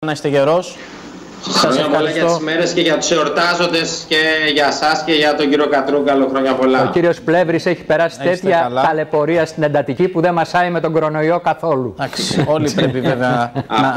Να είστε γερός. Χρόνια πολλά για τις μέρες και για τους εορτάζοντες και για σας και για τον κύριο Κατρούγκαλο. Χρόνια πολλά. Ο κύριος Πλεύρης έχει περάσει τέτοια ταλαιπωρία στην εντατική που δεν μασάει με τον κορονοϊό καθόλου. Όλοι πρέπει βέβαια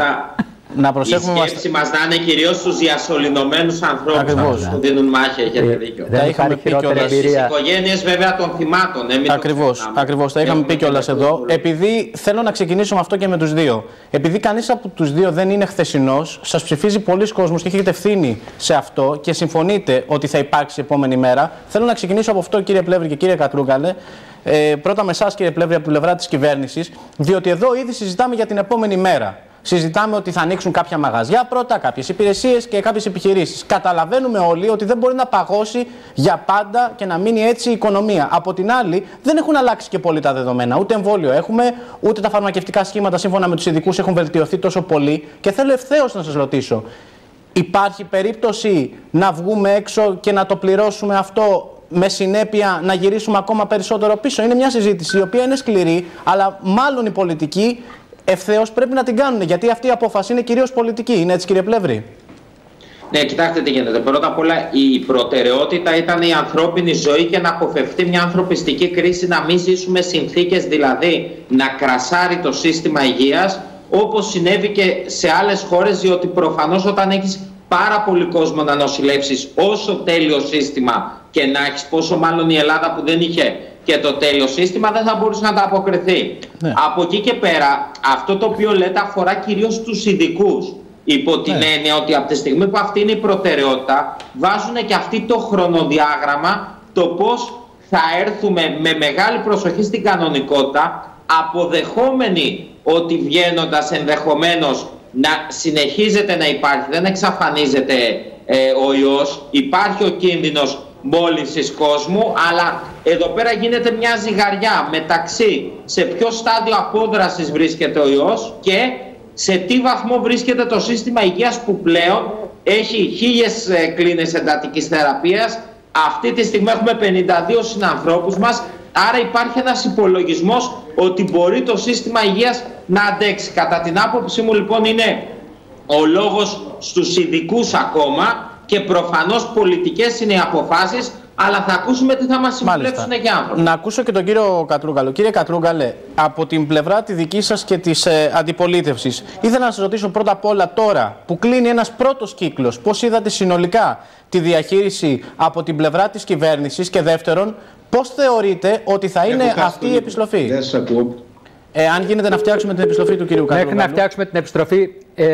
να προσέχουμε. Η σκέψη μας να είναι κυρίως στους διασωληνωμένους ανθρώπους που δίνουν μάχη. Έχετε δίκιο. Δεν είχαμε πει κιόλας. Στις οικογένειες βέβαια των θυμάτων. Ακριβώς. Τα είχαμε πει κιόλας εδώ. Επειδή θέλω να ξεκινήσω με αυτό και με τους δύο. Επειδή κανείς από τους δύο δεν είναι χθεσινός, σας ψηφίζει πολλοί κόσμος και έχετε ευθύνη σε αυτό και συμφωνείτε ότι θα υπάρξει επόμενη μέρα. Θέλω να ξεκινήσω από αυτό, κύριε Πλεύρη και κύριε Κατρούγκαλε. Πρώτα με εσάς, κύριε Πλεύρη, από την πλευρά της κυβέρνησης, διότι εδώ ήδη συζητάμε για την επόμενη μέρα. Συζητάμε ότι θα ανοίξουν κάποια μαγαζιά πρώτα, κάποιες υπηρεσίες και κάποιες επιχειρήσεις. Καταλαβαίνουμε όλοι ότι δεν μπορεί να παγώσει για πάντα και να μείνει έτσι η οικονομία. Από την άλλη, δεν έχουν αλλάξει και πολύ τα δεδομένα. Ούτε εμβόλιο έχουμε, ούτε τα φαρμακευτικά σχήματα σύμφωνα με τους ειδικούς έχουν βελτιωθεί τόσο πολύ. Και θέλω ευθέως να σας ρωτήσω, υπάρχει περίπτωση να βγούμε έξω και να το πληρώσουμε αυτό, με συνέπεια να γυρίσουμε ακόμα περισσότερο πίσω? Είναι μια συζήτηση η οποία είναι σκληρή, αλλά μάλλον οι πολιτικοί ευθέως πρέπει να την κάνουν, γιατί αυτή η απόφαση είναι κυρίως πολιτική. Είναι έτσι, κύριε Πλεύρη? Ναι, κοιτάξτε τι γίνεται. Πρώτα απ' όλα η προτεραιότητα ήταν η ανθρώπινη ζωή και να αποφευθεί μια ανθρωπιστική κρίση, να μην ζήσουμε συνθήκες δηλαδή να κρασάρει το σύστημα υγείας, όπως συνέβη και σε άλλες χώρες, διότι προφανώς όταν έχεις πάρα πολύ κόσμο να νοσηλεύσεις, όσο τέλειο σύστημα και να έχεις, πόσο μάλλον η Ελλάδα που δεν είχε και το τέλειο σύστημα, δεν θα μπορούσε να τα αποκριθεί. Ναι. Από εκεί και πέρα, αυτό το οποίο λέτε αφορά κυρίως τους ειδικούς. Υπό την έννοια ότι από τη στιγμή που αυτή είναι η προτεραιότητα, βάζουν και αυτοί το χρονοδιάγραμμα, το πώς θα έρθουμε με μεγάλη προσοχή στην κανονικότητα, αποδεχόμενοι ότι βγαίνοντας ενδεχομένως να συνεχίζεται να υπάρχει, δεν εξαφανίζεται ο ιός, υπάρχει ο κίνδυνος μόλυνσης κόσμου, αλλά εδώ πέρα γίνεται μια ζυγαριά μεταξύ σε ποιο στάδιο απόδρασης βρίσκεται ο ιός και σε τι βαθμό βρίσκεται το σύστημα υγείας, που πλέον έχει 1000 κλίνες εντατικής θεραπείας. Αυτή τη στιγμή έχουμε 52 συνανθρώπους μας, άρα υπάρχει ένας υπολογισμός ότι μπορεί το σύστημα υγείας να αντέξει. Κατά την άποψή μου λοιπόν είναι ο λόγος στους ειδικούς ακόμα, και προφανώς πολιτικές είναι οι αποφάσεις, αλλά θα ακούσουμε τι θα μας συμβουλεύσουν και άνθρωποι. Να ακούσω και τον κύριο Κατρούγκαλο. Κύριε Κατρούγκαλε, από την πλευρά τη δική σας και της αντιπολίτευσης, ήθελα να σας ρωτήσω πρώτα απ' όλα, τώρα που κλείνει ένας πρώτος κύκλος, πώς είδατε συνολικά τη διαχείριση από την πλευρά της κυβέρνησης, και δεύτερον, πώς θεωρείτε ότι θα είναι αυτή η επιστροφή? Δεν σας ακούω. Αν γίνεται να φτιάξουμε την επιστροφή του κύριου Κατρούγκαλου. Μέχρι να φτιάξουμε την επιστροφή,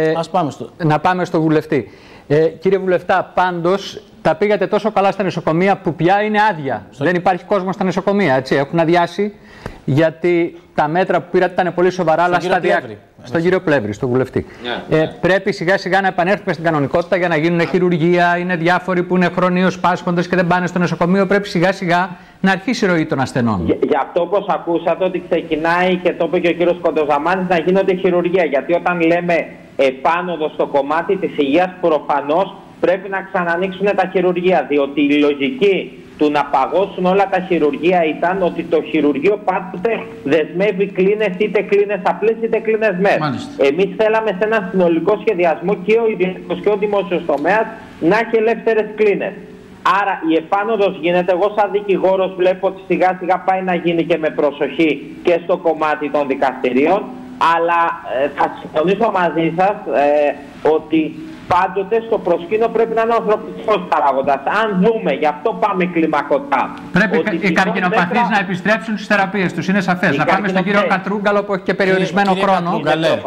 να πάμε στο βουλευτή. Κύριε Βουλευτά, πάντως τα πήγατε τόσο καλά στα νοσοκομεία που πια είναι άδεια. Δεν υπάρχει κόσμο στα νοσοκομεία, έτσι. Έχουν αδειάσει γιατί τα μέτρα που πήρατε ήταν πολύ σοβαρά, αλλά σταδιακά. Στον κύριο Πλεύρη, στον βουλευτή. Πρέπει σιγά σιγά να επανέλθουμε στην κανονικότητα για να γίνουν χειρουργία. Είναι διάφοροι που είναι χρόνιους πάσχοντες και δεν πάνε στο νοσοκομείο. Πρέπει σιγά σιγά να αρχίσει η ροή των ασθενών. Γι' αυτό, όπως ακούσατε, ότι ξεκινάει, και το είπε και ο κύριος Κοντοζαμάνης, να γίνονται χειρουργία. Γιατί όταν λέμε επάνωδο στο κομμάτι της υγείας, προφανώς πρέπει να ξανανοίξουν τα χειρουργεία. Διότι η λογική του να παγώσουν όλα τα χειρουργεία ήταν ότι το χειρουργείο πάντοτε δεσμεύει κλίνες, είτε κλίνες απλές είτε κλίνες ΜΕΘ. Εμείς θέλαμε σε ένα συνολικό σχεδιασμό και ο ιδιωτικός και ο δημόσιος τομέας να έχει ελεύθερες κλίνες. Άρα η επάνωδος γίνεται. Εγώ σαν δικηγόρος βλέπω ότι σιγά σιγά πάει να γίνει και με προσοχή και στο κομμάτι των δικαστηρίων. Αλλά θα συμφωνήσω μαζί σας ότι πάντοτε στο προσκήνιο πρέπει να είναι ο ανθρωπιστικός παράγοντας. Αν δούμε, γι' αυτό πάμε κλιμακωτά. Πρέπει οι καρκινοπαθείς να επιστρέψουν στις θεραπείες τους, είναι σαφές. Να πάμε στον κύριο Κατρούγκαλο που έχει και περιορισμένο χρόνο.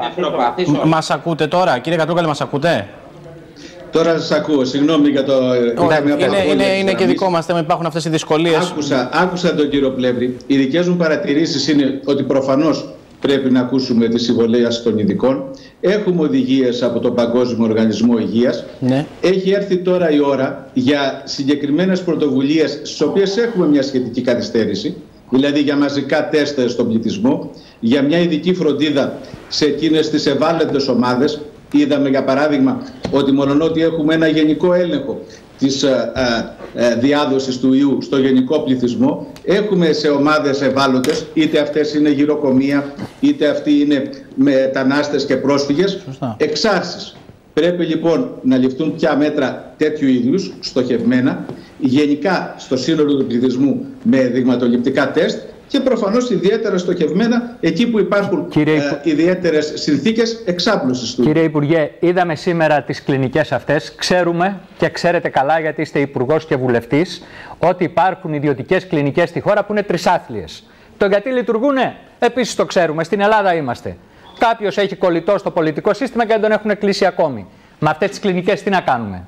Μας ακούτε τώρα, κύριε Κατρούγκαλε, μας ακούτε? Τώρα σας ακούω, συγγνώμη για το... Είναι και δικό μας θέμα, υπάρχουν αυτές οι δυσκολίες. Άκουσα τον κύριο Πλεύρη. Οι δικές μου παρατηρήσεις είναι ότι προφανώς πρέπει να ακούσουμε τη συμβολία των ειδικών. Έχουμε οδηγίες από τον Παγκόσμιο Οργανισμό Υγείας. Ναι. Έχει έρθει τώρα η ώρα για συγκεκριμένες πρωτοβουλίες, στις οποίες έχουμε μια σχετική καθυστέρηση, δηλαδή για μαζικά τεστ στον πληθυσμό, για μια ειδική φροντίδα σε εκείνες τις ευάλωτες ομάδες. Είδαμε για παράδειγμα ότι μολονότι έχουμε ένα γενικό έλεγχο της διάδοσης του ιού στο γενικό πληθυσμό, έχουμε σε ομάδες ευάλωτες, είτε αυτές είναι γυροκομεία, είτε αυτοί είναι μετανάστες και πρόσφυγες, εξάρσεις. Πρέπει λοιπόν να ληφθούν πια μέτρα τέτοιου είδους, στοχευμένα, γενικά στο σύνολο του πληθυσμού με δειγματοληπτικά τεστ και προφανώς ιδιαίτερα στοχευμένα εκεί που υπάρχουν ιδιαίτερες συνθήκες εξάπλωσης του. Κύριε Υπουργέ, είδαμε σήμερα τις κλινικές αυτές. Ξέρουμε και ξέρετε καλά, γιατί είστε υπουργός και βουλευτής, ότι υπάρχουν ιδιωτικές κλινικές στη χώρα που είναι τρισάθλιες. Το γιατί λειτουργούνε, επίσης το ξέρουμε. Στην Ελλάδα είμαστε. Κάποιος έχει κολλητό στο πολιτικό σύστημα και δεν τον έχουν κλείσει ακόμη. Με αυτές τις κλινικές τι να κάνουμε?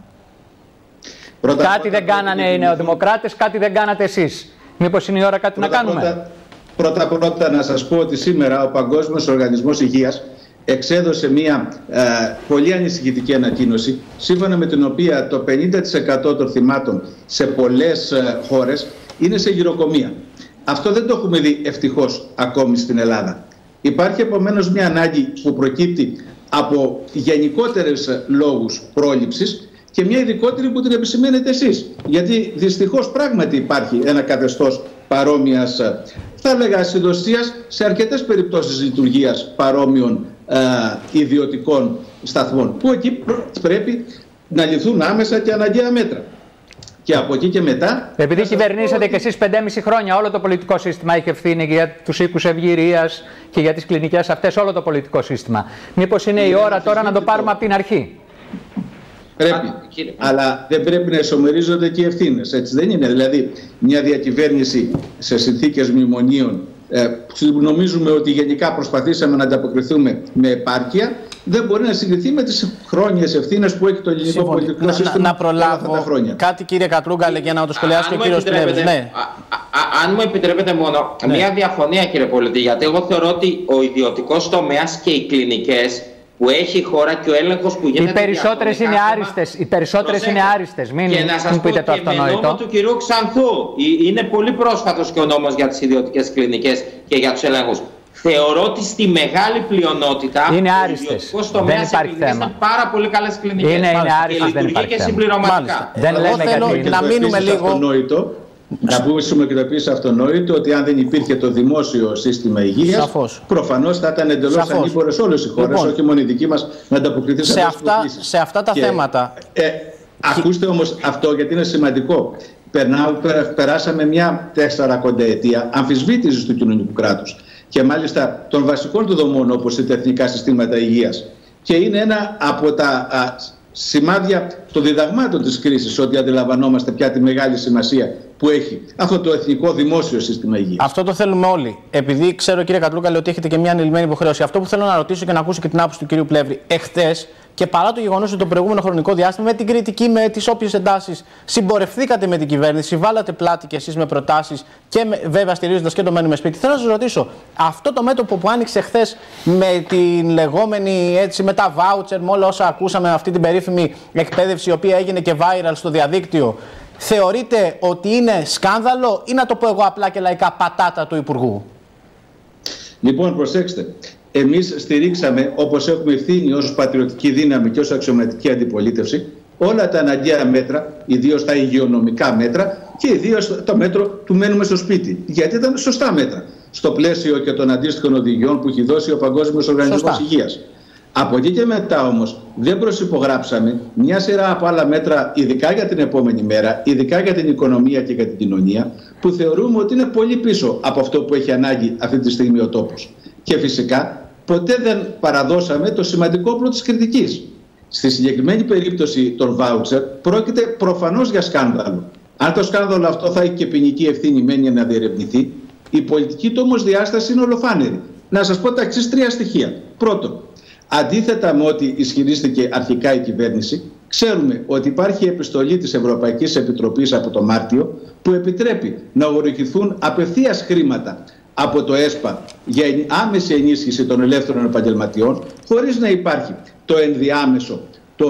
Κάτι δεν κάνανε οι νεοδημοκράτες, κάτι δεν κάνατε εσείς. Μήπως είναι η ώρα κάτι να κάνουμε? Πρώτα να σας πω ότι σήμερα ο Παγκόσμιος Οργανισμός Υγείας εξέδωσε μια πολύ ανησυχητική ανακοίνωση, σύμφωνα με την οποία το 50% των θυμάτων σε πολλές χώρες είναι σε γυροκομεία. Αυτό δεν το έχουμε δει ευτυχώς ακόμη στην Ελλάδα. Υπάρχει επομένως μια ανάγκη που προκύπτει από γενικότερες λόγους πρόληψης και μια ειδικότερη που την επισημαίνετε εσείς. Γιατί δυστυχώς πράγματι υπάρχει ένα καθεστώς παρόμοιας, θα έλεγα, ασυδοσίας σε αρκετές περιπτώσεις λειτουργίας παρόμοιων ιδιωτικών σταθμών, που εκεί πρέπει να ληφθούν άμεσα και αναγκαία μέτρα. Και από εκεί και μετά... Επειδή κυβερνήσατε και εσείς 5,5 χρόνια, όλο το πολιτικό σύστημα έχει ευθύνη για τους οίκους ευγυρίας και για τις κλινικές αυτές, όλο το πολιτικό σύστημα. Μήπως είναι η ώρα τώρα να το πάρουμε από την αρχή? Πρέπει, αλλά δεν πρέπει να ισομερίζονται και οι ευθύνες. Έτσι δεν είναι? Δηλαδή, μια διακυβέρνηση σε συνθήκες μνημονίων, νομίζουμε ότι γενικά προσπαθήσαμε να ανταποκριθούμε με επάρκεια, δεν μπορεί να συγκριθεί με τις χρόνιες ευθύνες που έχει το ελληνικό πολιτικό σύστημα. Να προλάβω κάτι, κύριε Κατρούγκαλε, για να το σχολιάσει και ο κύριος Πλεύρης. Ναι. Αν μου επιτρέπετε μόνο, μια διαφωνία, κύριε Πολίτη, γιατί εγώ θεωρώ ότι ο ιδιωτικός τομέας και οι κλινικές που έχει η χώρα και ο έλεγχος που γίνεται. Οι περισσότερες είναι άριστες. Οι περισσότερες είναι άριστες. Μην πείτε το αυτονόητο. Και με νόμο του κυρίου Ξανθού, είναι πολύ πρόσφατος και ο νόμος για τις ιδιωτικές κλινικές και για τους ελέγχους. Θεωρώ ότι στη μεγάλη πλειονότητα είναι άριστες. Δεν υπάρχει θέμα. Είναι πάρα πολύ καλές κλινικές. Είναι άριστες, δεν υπάρχει θέμα. Συμπληρωματικά. Δεν λέμε γιατί. Να μείνουμε λίγο. Να πούμε επίσης αυτονόητο ότι αν δεν υπήρχε το δημόσιο σύστημα υγείας, προφανώς θα ήταν εντελώς ανήπορες όλες οι χώρες, όχι μόνο η δική μας, να ανταποκριθεί σε αυτά τα θέματα. Ακούστε όμως αυτό, γιατί είναι σημαντικό. Περάσαμε μια 4 ετία αμφισβήτησης του κοινωνικού κράτους και μάλιστα των βασικών του δομών, όπως είναι τα εθνικά συστήματα υγείας. Και είναι ένα από τα σημάδια των διδαγμάτων της κρίσης, ότι αντιλαμβανόμαστε πια τη μεγάλη σημασία που έχει αυτό το εθνικό δημόσιο σύστημα υγείας. Αυτό το θέλουμε όλοι. Επειδή ξέρω, κύριε Κατρούγκαλε, ότι έχετε και μια ανηλυμένη υποχρέωση. Αυτό που θέλω να ρωτήσω και να ακούσω και την άποψη του κυρίου Πλεύρη. Εχθές, και παρά το γεγονός ότι το προηγούμενο χρονικό διάστημα, με την κριτική, με τις όποιες εντάσεις, συμπορευθήκατε με την κυβέρνηση, βάλατε πλάτη κι εσείς με προτάσεις και βέβαια στηρίζοντας και το μένουμε σπίτι. Θέλω να σας ρωτήσω, αυτό το μέτωπο που άνοιξε χθες με την λεγόμενη, έτσι, με τα βάουτσερ, με όλα όσα ακούσαμε, αυτή την περίφημη εκπαίδευση, η οποία έγινε και viral στο διαδίκτυο, θεωρείτε ότι είναι σκάνδαλο ή, να το πω εγώ απλά και λαϊκά, πατάτα του Υπουργού? Λοιπόν, προσέξτε. Εμείς στηρίξαμε, όπως έχουμε ευθύνη ως πατριωτική δύναμη και ως αξιωματική αντιπολίτευση, όλα τα αναγκαία μέτρα, ιδίως τα υγειονομικά μέτρα και ιδίως το μέτρο του μένουμε στο σπίτι. Γιατί ήταν σωστά μέτρα, στο πλαίσιο και των αντίστοιχων οδηγιών που έχει δώσει ο Παγκόσμιος Οργανισμός Υγείας. Από εκεί και μετά όμως δεν προσυπογράψαμε μια σειρά από άλλα μέτρα, ειδικά για την επόμενη μέρα, ειδικά για την οικονομία και για την κοινωνία, που θεωρούμε ότι είναι πολύ πίσω από αυτό που έχει ανάγκη αυτή τη στιγμή ο τόπος. Και φυσικά ποτέ δεν παραδώσαμε το σημαντικό όπλο της κριτικής. Στη συγκεκριμένη περίπτωση των βάουτσερ πρόκειται προφανώς για σκάνδαλο. Αν το σκάνδαλο αυτό θα έχει και ποινική ευθύνη, μένει να διερευνηθεί, η πολιτική του όμως διάσταση είναι ολοφάνερη. Να σας πω τα εξής 3 στοιχεία. Πρώτον, αντίθετα με ό,τι ισχυρίστηκε αρχικά η κυβέρνηση, ξέρουμε ότι υπάρχει επιστολή της Ευρωπαϊκής Επιτροπής από το Μάρτιο που επιτρέπει να ορικηθούν απευθείας χρήματα από το ΕΣΠΑ για άμεση ενίσχυση των ελεύθερων επαγγελματιών, χωρίς να υπάρχει το ενδιάμεσο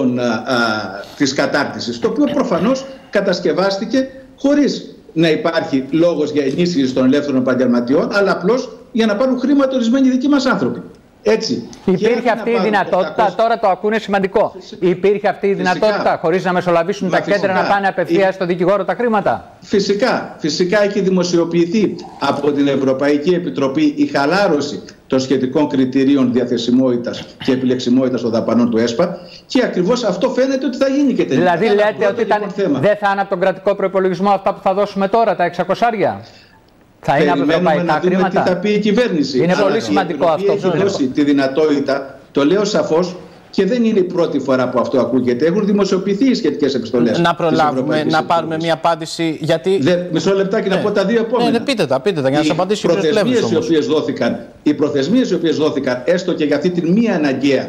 της κατάρτισης, το οποίο προφανώς κατασκευάστηκε χωρίς να υπάρχει λόγος για ενίσχυση των ελεύθερων επαγγελματιών, αλλά απλώς για να πάρουν χρήματα ορισμένοι δικοί μας άνθρωποι. Έτσι. Υπήρχε αυτή η δυνατότητα, τώρα το ακούνε σημαντικό. Υπήρχε αυτή η δυνατότητα, χωρίς να μεσολαβήσουν τα κέντρα, να πάνε απευθείας στο δικηγόρο τα χρήματα. Φυσικά έχει δημοσιοποιηθεί από την Ευρωπαϊκή Επιτροπή η χαλάρωση των σχετικών κριτηρίων διαθεσιμότητας και επιλεξιμότητας των δαπανών του ΕΣΠΑ και ακριβώς αυτό φαίνεται ότι θα γίνει και τελικά. Δηλαδή λέτε ότι δεν θα είναι από τον κρατικό προϋπολογισμό αυτά που θα δώσουμε τώρα, τα 600 άρια. Θα είναι από ευρωπαϊκά χρήματα. Τι θα πει η κυβέρνηση. Είναι πολύ σημαντικό αυτό. Έχει δώσει τη δυνατότητα, το λέω σαφώς, και δεν είναι η πρώτη φορά που αυτό ακούγεται. Έχουν δημοσιοποιηθεί οι σχετικές επιστολές. Να προλάβουμε, να πάρουμε μια απάντηση. Γιατί... Μισό λεπτάκι να πω τα δύο επόμενα. Πείτε τα, για να σας απαντήσει ο κ. Πλεύρης. Οι προθεσμίες οι οποίες δόθηκαν, έστω και για αυτή την μία αναγκαία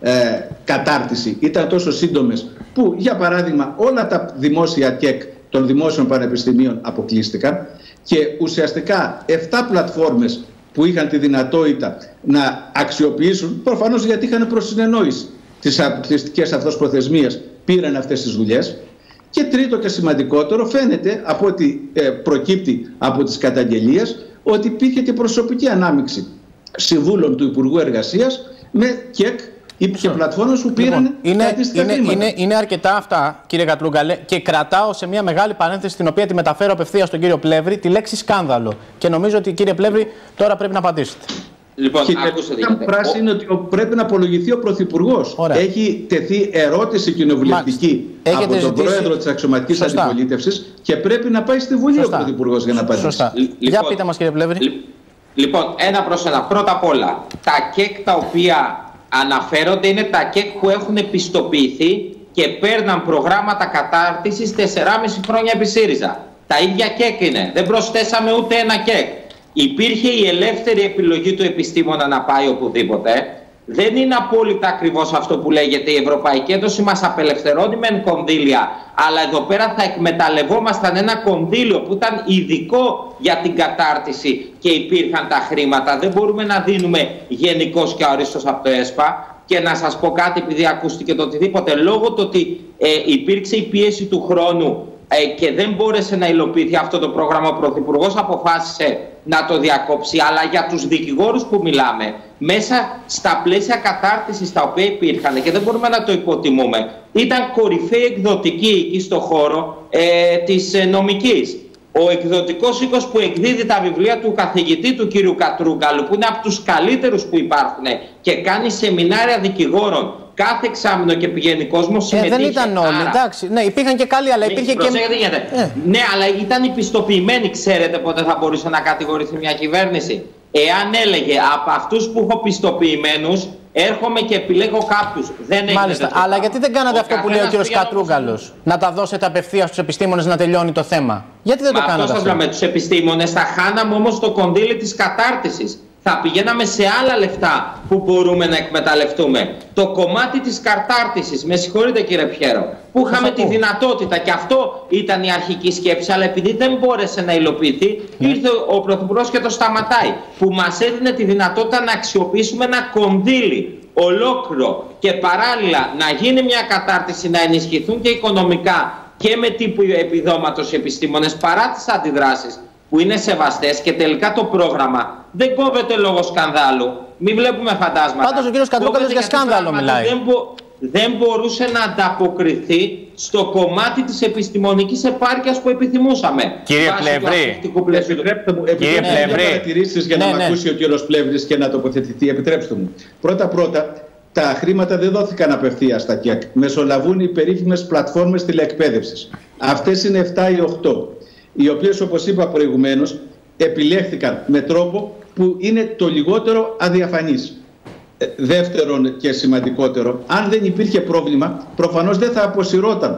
κατάρτιση, ήταν τόσο σύντομες που, για παράδειγμα, όλα τα δημόσια ΚΕΚ των δημόσιων πανεπιστημίων αποκλείστηκαν και ουσιαστικά 7 πλατφόρμες που είχαν τη δυνατότητα να αξιοποιήσουν, προφανώς γιατί είχαν προσυνεννόηση τις αποκλειστικές αυτές προθεσμίες, πήραν αυτές τις δουλειές. Και τρίτο και σημαντικότερο, φαίνεται από ό,τι προκύπτει από τις καταγγελίες ότι υπήρχε και προσωπική ανάμειξη συμβούλων του Υπουργού Εργασίας με ΚΕΚ και πλατφόρμες που πήραν αντίστοιχα χρήματα. Είναι αρκετά αυτά, κύριε Κατρούγκαλε, και κρατάω σε μια μεγάλη παρένθεση, την οποία τη μεταφέρω απευθείας στον κύριο Πλεύρη, τη λέξη σκάνδαλο. Και νομίζω ότι, κύριε Πλεύρη, τώρα πρέπει να απαντήσετε. Λοιπόν, και η πράση είναι ότι πρέπει να απολογηθεί ο Πρωθυπουργός. Έχει τεθεί ερώτηση κοινοβουλευτική από τον Πρόεδρο της Αξιωματικής Αντιπολίτευσης και πρέπει να πάει στη Βουλή ο Πρωθυπουργός για να απαντήσει. Για πείτε μας, κύριε Πλεύρη. Λοιπόν, ένα προς ένα. Πρώτα απ' όλα, τα ΚΕΚ τα οποία αναφέρονται είναι τα ΚΕΚ που έχουν επιστοποιηθεί και παίρναν προγράμματα κατάρτισης 4,5 χρόνια επί ΣΥΡΙΖΑ. Τα ίδια ΚΕΚ είναι. Δεν προσθέσαμε ούτε ένα ΚΕΚ. Υπήρχε η ελεύθερη επιλογή του επιστήμονα να πάει οπουδήποτε. Δεν είναι απόλυτα ακριβώς αυτό που λέγεται. Η Ευρωπαϊκή Ένωση μας απελευθερώνει μεν κονδύλια, αλλά εδώ πέρα θα εκμεταλλευόμασταν ένα κονδύλιο που ήταν ειδικό για την κατάρτιση και υπήρχαν τα χρήματα. Δεν μπορούμε να δίνουμε γενικώς και αορίστως από το ΕΣΠΑ. Και να σας πω κάτι, επειδή ακούστηκε το οτιδήποτε, λόγω του ότι υπήρξε η πίεση του χρόνου και δεν μπόρεσε να υλοποιηθεί αυτό το πρόγραμμα, ο Πρωθυπουργός αποφάσισε να το διακόψει. Αλλά για τους δικηγόρους που μιλάμε, μέσα στα πλαίσια κατάρτισης τα οποία υπήρχαν, και δεν μπορούμε να το υποτιμούμε, ήταν κορυφαίοι εκδοτικοί εκεί στο χώρο της νομικής. Ο εκδοτικός οίκος που εκδίδει τα βιβλία του καθηγητή του κ. Κατρούγκαλου, που είναι από τους καλύτερους που υπάρχουν και κάνει σεμινάρια δικηγόρων κάθε εξάμηνο και πηγαίνει κόσμος, συμμετείχε. Δεν ήταν όλοι, εντάξει. Ναι, υπήρχαν και καλοί, αλλά υπήρχε και... Ναι, αλλά ήταν πιστοποιημένοι. Ξέρετε πότε θα μπορούσε να κατηγορηθεί μια κυβέρνηση? Εάν έλεγε από αυτούς που έχω πιστοποιημένους, έρχομαι και επιλέγω κάποιους. Μάλιστα, αλλά γιατί δεν κάνατε αυτό που λέει ο κ. Κατρούγκαλος? Να τα δώσετε απευθείας στους επιστήμονες να τελειώνει το θέμα. Γιατί δεν το κάνατε αυτό? Αυτό σας λέμε, τους επιστήμονες. Θα χάναμε όμως το κονδύλι της κατάρτισης. Θα πηγαίναμε σε άλλα λεφτά που μπορούμε να εκμεταλλευτούμε. Το κομμάτι της κατάρτισης, με συγχωρείτε κύριε Πιέρο, που είχαμε τη δυνατότητα, και αυτό ήταν η αρχική σκέψη, αλλά επειδή δεν μπόρεσε να υλοποιηθεί, ήρθε ο Πρωθυπουργός και το σταματάει. Που μας έδινε τη δυνατότητα να αξιοποιήσουμε ένα κονδύλι ολόκληρο και παράλληλα να γίνει μια κατάρτιση, να ενισχυθούν και οικονομικά και με τύπου επιδόματος οι επιστήμονες, παρά τις αντιδράσεις που είναι σεβαστές, και τελικά το πρόγραμμα δεν κόβεται λόγω σκανδάλου. Μην βλέπουμε φαντάσματα. Πάντως ο κύριος Κατρούγκαλος για σκάνδαλο μιλάει. Δεν μπορούσε να ανταποκριθεί στο κομμάτι της επιστημονικής επάρκειας που επιθυμούσαμε. Κύριε Πλεύρη, επιτρέψτε μου παρατηρήσεις για να με ακούσει ο κύριος Πλεύρης και να τοποθετηθεί. Επιτρέψτε μου. Πρώτα, τα χρήματα δεν δόθηκαν απευθείας στα ΚΕΚ. Μεσολαβούν οι περίφημες πλατφόρμες τηλεεκπαίδευσης. Αυτές είναι 7 ή 8. Οι οποίες, όπως είπα προηγουμένως, επιλέχθηκαν με τρόπο που είναι το λιγότερο αδιαφανής. Δεύτερον και σημαντικότερο, αν δεν υπήρχε πρόβλημα, προφανώς δεν θα αποσυρώταν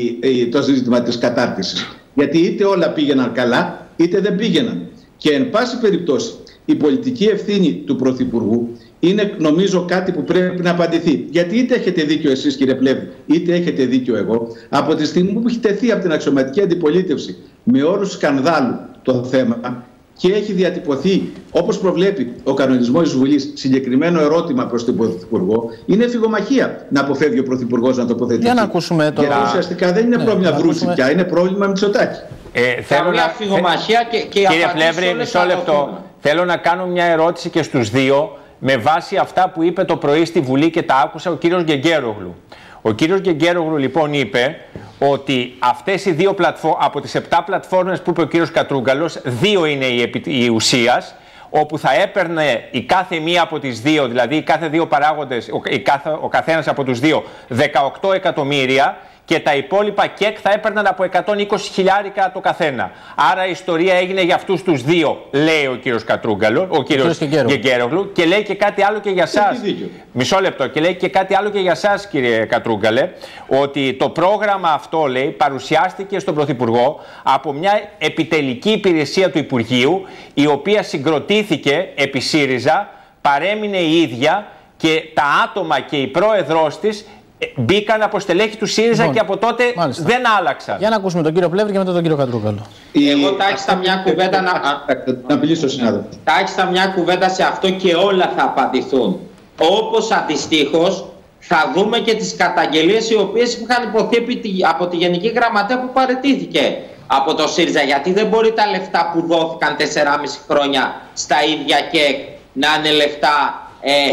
το ζήτημα της κατάρτισης. Γιατί είτε όλα πήγαιναν καλά, είτε δεν πήγαιναν. Και εν πάση περιπτώσει, η πολιτική ευθύνη του Πρωθυπουργού είναι, νομίζω, κάτι που πρέπει να απαντηθεί. Γιατί είτε έχετε δίκιο εσείς, κύριε Πλεύρη, είτε έχετε δίκιο εγώ, από τη στιγμή που έχει τεθεί από την αξιωματική αντιπολίτευση με όρους σκανδάλου το θέμα και έχει διατυπωθεί, όπως προβλέπει ο κανονισμός της Βουλής, συγκεκριμένο ερώτημα προς τον Πρωθυπουργό, είναι φυγομαχία να αποφεύγει ο Πρωθυπουργός να τοποθετηθεί. Για να ακούσουμε το... Γιατί ουσιαστικά δεν είναι πρόβλημα Βρούτση πια, είναι πρόβλημα Μητσοτάκη. Θέλω μια φυγομαχία και κύριε Πλεύρη, μισό λεπτό. Θέλω να κάνω μια ερώτηση και στους δύο. με βάση αυτά που είπε το πρωί στη Βουλή και τα άκουσα ο κύριος Γκεγκέρογλου. Ο κύριος Γκεγκέρογλου λοιπόν είπε ότι αυτές οι δύο από τις 7 πλατφόρμες που είπε ο κύριος Κατρούγκαλος, 2 είναι η ουσίας, όπου θα έπαιρνε η κάθε μία από τις δύο, δηλαδή οι κάθε δύο παράγοντες, ο καθένας από τους δύο, 18 εκατομμύρια, και τα υπόλοιπα ΚΕΚ θα έπαιρναν από 120 χιλιάρικα το καθένα. Άρα η ιστορία έγινε για αυτούς τους δύο, λέει ο κύριος Κατρούγκαλο, ο κύριος Γκεγκέρογλου, και λέει και κάτι άλλο και για σας. Μισό λεπτό. Και λέει και κάτι άλλο και για σας, κύριε Κατρούγκαλε, ότι το πρόγραμμα αυτό, λέει, παρουσιάστηκε στον Πρωθυπουργό από μια επιτελική υπηρεσία του Υπουργείου, η οποία συγκροτήθηκε επί ΣΥΡΙΖΑ, παρέμεινε η ίδια και τα άτομα και η πρόεδρός της μπήκαν από στελέχη του ΣΥΡΙΖΑ, λοιπόν, και από τότε δεν άλλαξαν. Για να ακούσουμε τον κύριο Πλεύρη και μετά τον κύριο Κατρούγκαλο. Εγώ τάξα μια κουβέντα να μιλήσω, συνάδελφε. Τάξα μια κουβέντα σε αυτό και όλα θα απαντηθούν. Όπως αντιστοίχως θα δούμε και τις καταγγελίες οι οποίες είχαν υποθεί από τη Γενική Γραμματέα που παραιτήθηκε από το ΣΥΡΙΖΑ. Γιατί δεν μπορεί τα λεφτά που δόθηκαν 4,5 χρόνια στα ίδια ΚΕΚ να είναι λεφτά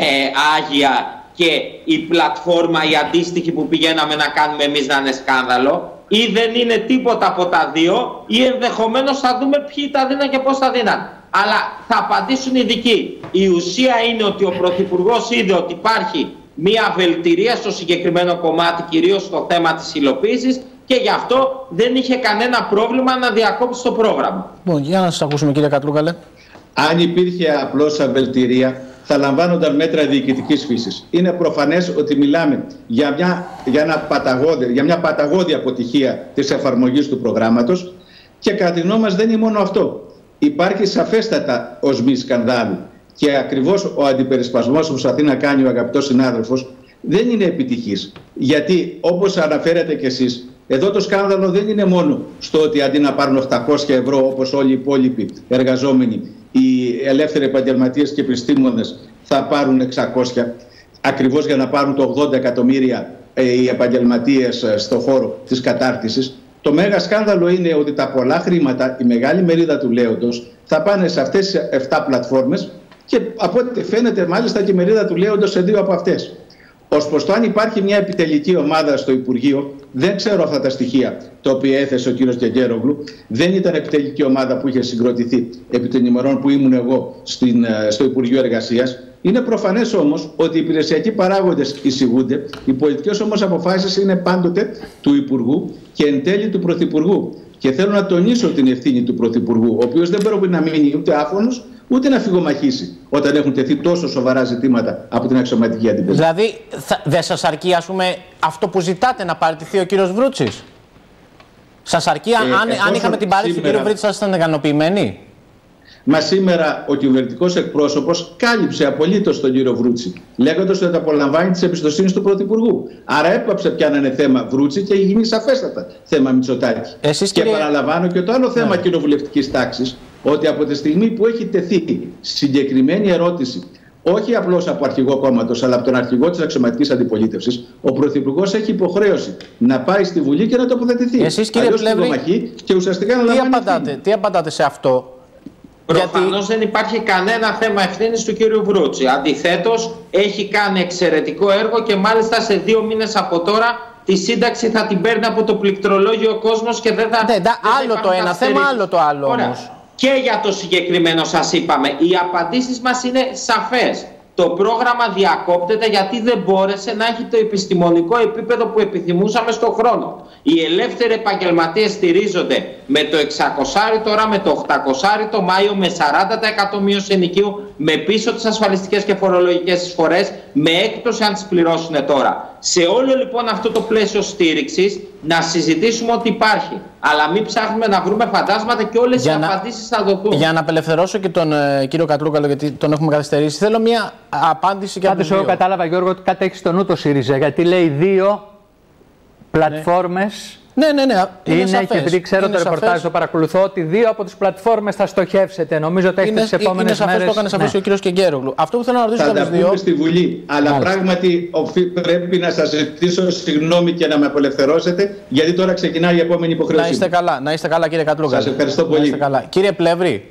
άγια και η πλατφόρμα η αντίστοιχη που πηγαίναμε να κάνουμε εμείς να είναι σκάνδαλο, ή δεν είναι τίποτα από τα δύο, ή ενδεχομένως θα δούμε ποιοι τα δίναν και πώς τα δίναν. Αλλά θα απαντήσουν οι ειδικοί. Η ουσία είναι ότι ο Πρωθυπουργός είδε ότι υπάρχει μια βελτιρία στο συγκεκριμένο κομμάτι, κυρίως στο θέμα της υλοποίησης, και γι' αυτό δεν είχε κανένα πρόβλημα να διακόψει το πρόγραμμα. Λοιπόν, για να σας ακούσουμε, κύριε Κατρούγκαλε. Αν υπήρχε απλώς αβελτιρία, θα λαμβάνονταν μέτρα διοικητικής φύσης. Είναι προφανές ότι μιλάμε για μια παταγώδη αποτυχία της εφαρμογής του προγράμματος, και κατά τη γνώμη μας δεν είναι μόνο αυτό. Υπάρχει σαφέστατα οσμή σκανδάλου, και ακριβώς ο αντιπερισπασμός που προσπαθεί να κάνει ο αγαπητός συνάδελφος δεν είναι επιτυχής. Γιατί, όπως αναφέρετε κι εσείς, εδώ το σκάνδαλο δεν είναι μόνο στο ότι αντί να πάρουν 800 ευρώ όπως όλοι οι υπόλοιποι εργαζόμενοι, οι ελεύθεροι επαγγελματίες και επιστήμονες θα πάρουν 600, ακριβώς για να πάρουν το 80 εκατομμύρια οι επαγγελματίες στο χώρο της κατάρτισης. Το μέγα σκάνδαλο είναι ότι τα πολλά χρήματα, η μεγάλη μερίδα του λέοντος, θα πάνε σε αυτές τις 7 πλατφόρμες, και από ό,τι φαίνεται μάλιστα και η μερίδα του λέοντος σε 2 από αυτές. Ως προς το αν υπάρχει μια επιτελική ομάδα στο Υπουργείο, δεν ξέρω αυτά τα στοιχεία τα οποία έθεσε ο κύριος Γκεγκέρογλου. Δεν ήταν επιτελική ομάδα που είχε συγκροτηθεί επί των ημερών που ήμουν εγώ στο Υπουργείο Εργασίας. Είναι προφανές όμως ότι οι υπηρεσιακοί παράγοντες εισηγούνται, οι πολιτικές όμως αποφάσεις είναι πάντοτε του Υπουργού και εν τέλει του Πρωθυπουργού. Και θέλω να τονίσω την ευθύνη του Πρωθυπουργού, ο οποίος δεν πρέπει να μείνει ούτε άφωνος ούτε να φυγομαχήσει όταν έχουν τεθεί τόσο σοβαρά ζητήματα από την αξιωματική αντιπολίτευση. Δηλαδή, δεν σας αρκεί, ας πούμε, αυτό που ζητάτε, να παραιτηθεί ο κύριος Βρούτσης? Σας αρκεί, αν είχαμε την παρέτηση του κύριου Βρούτση, θα ήσασταν ικανοποιημένοι? Μα σήμερα ο κυβερνητικός εκπρόσωπος κάλυψε απολύτως τον κύριο Βρούτση, λέγοντας ότι απολαμβάνει της εμπιστοσύνης του Πρωθυπουργού. Άρα έπαψε πια να είναι θέμα Βρούτση και έχει γίνει σαφέστατα θέμα Μητσοτάκη. Και παραλαμβάνω και το άλλο θέμα κοινοβουλευτικής τάξης, ότι από τη στιγμή που έχει τεθεί συγκεκριμένη ερώτηση, όχι απλώς από αρχηγό κόμματος, αλλά από τον αρχηγό της αξιωματικής αντιπολίτευσης, ο Πρωθυπουργός έχει υποχρέωση να πάει στη Βουλή και να τοποθετηθεί. Εσείς, κύριε Πλεύρη, και ουσιαστικά να λαμβάνει. Τι απαντάτε σε αυτό? Προφανώς δεν υπάρχει κανένα θέμα ευθύνης του κύριου Βρούτση. Αντιθέτως, έχει κάνει εξαιρετικό έργο και μάλιστα σε 2 μήνες από τώρα τη σύνταξη θα την παίρνει από το πληκτρολόγιο ο κόσμος και δεν θα... άλλο το ένα θέμα, άλλο το άλλο όμως. Και για το συγκεκριμένο σας είπαμε, οι απαντήσεις μας είναι σαφές. Το πρόγραμμα διακόπτεται γιατί δεν μπόρεσε να έχει το επιστημονικό επίπεδο που επιθυμούσαμε στον χρόνο. Οι ελεύθεροι επαγγελματίες στηρίζονται με το 600, τώρα με το 800 το Μάιο, με 40% μείωση ενοικίου, με πίσω τις ασφαλιστικές και φορολογικές εισφορές, με έκπτωση αν τις πληρώσουν τώρα. Σε όλο λοιπόν αυτό το πλαίσιο στήριξης να συζητήσουμε ότι υπάρχει. Αλλά μην ψάχνουμε να βρούμε φαντάσματα και όλες οι απαντήσεις θα δοθούν. Για να απελευθερώσω και τον κύριο Κατρούγκαλο, γιατί τον έχουμε καθυστερήσει, θέλω μια απάντηση και από τους δύο. Εγώ κατάλαβα, Γιώργο, ότι κάτι έχει στο νου το ΣΥΡΙΖΑ, γιατί λέει 2 πλατφόρμες. Ναι. Είναι σαφές. Και επειδή ξέρω το ρεπορτάζ, το παρακολουθώ, ότι 2 από τις πλατφόρμες θα στοχεύσετε. Νομίζω ότι έχετε τις επόμενες μέρες. Είναι σαφές, το έκανε σαφές ο κύριος Γκεγκέρογλου. Αυτό που θέλω να ρωτήσω τους δύο. Στη Βουλή. Αλλά πράγματι πρέπει να σας ζητήσω συγγνώμη και να με απελευθερώσετε, γιατί τώρα ξεκινάει η επόμενη υποχρέωση. Να είστε καλά, κύριε Κατρούγκαλο. Σας ευχαριστώ πολύ. Κύριε Πλεύρη,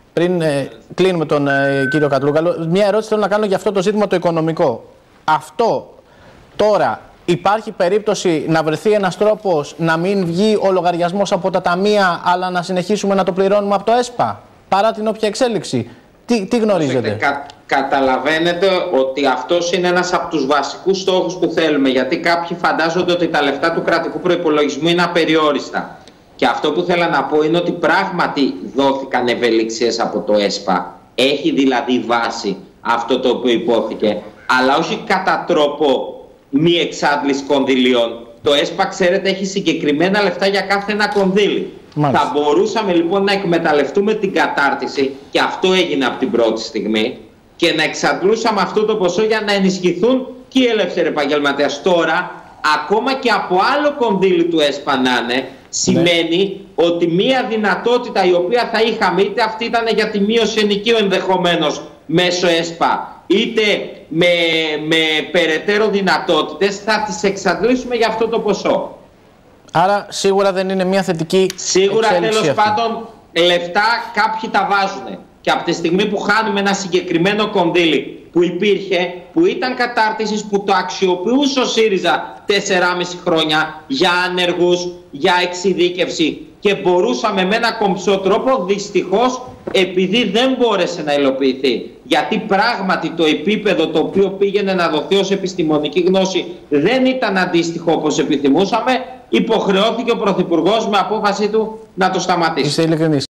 πριν κλείνουμε τον κύριο Κατρούγκαλο, μια ερώτηση θέλω να κάνω για αυτό το ζήτημα το οικονομικό. Αυτό τώρα υπάρχει περίπτωση να βρεθεί ένας τρόπος να μην βγει ο λογαριασμός από τα ταμεία, αλλά να συνεχίσουμε να το πληρώνουμε από το ΕΣΠΑ, παρά την όποια εξέλιξη? Τι γνωρίζετε? Καταλαβαίνετε ότι αυτός είναι ένας από τους βασικούς στόχους που θέλουμε, γιατί κάποιοι φαντάζονται ότι τα λεφτά του κρατικού προϋπολογισμού είναι απεριόριστα. Και αυτό που θέλω να πω είναι ότι πράγματι δόθηκαν ευελιξίες από το ΕΣΠΑ. Έχει δηλαδή βάση αυτό το οποίο υπόθηκε, αλλά όχι κατά τρόπο μη εξάντληση κονδυλίων. Το ΕΣΠΑ, ξέρετε, έχει συγκεκριμένα λεφτά για κάθε ένα κονδύλι. Μάλιστα. Θα μπορούσαμε λοιπόν να εκμεταλλευτούμε την κατάρτιση, και αυτό έγινε από την πρώτη στιγμή, και να εξαντλούσαμε αυτό το ποσό για να ενισχυθούν και οι ελεύθεροι επαγγελματίες. Τώρα, ακόμα και από άλλο κονδύλι του ΕΣΠΑ να είναι, σημαίνει ότι μία δυνατότητα η οποία θα είχαμε, είτε αυτή ήταν για τη μείωση ενοικίου ενδεχομένως μέσω ΕΣΠΑ, είτε με περαιτέρω δυνατότητες, θα τις εξαντλήσουμε για αυτό το ποσό. Άρα σίγουρα δεν είναι μια θετική σίγουρα εξέλιξη τέλος αυτή. πάντων λεφτά κάποιοι τα βάζουν. Και από τη στιγμή που χάνουμε ένα συγκεκριμένο κονδύλι που υπήρχε, που ήταν κατάρτισης, που το αξιοποιούσε ο ΣΥΡΙΖΑ 4,5 χρόνια για άνεργους, για εξειδίκευση, και μπορούσαμε με ένα κομψό τρόπο, δυστυχώς, επειδή δεν μπόρεσε να υλοποιηθεί, γιατί πράγματι το επίπεδο το οποίο πήγαινε να δοθεί ως επιστημονική γνώση δεν ήταν αντίστοιχο όπως επιθυμούσαμε, υποχρεώθηκε ο Πρωθυπουργός με απόφαση του να το σταματήσει. Είστε ειλικρινείς.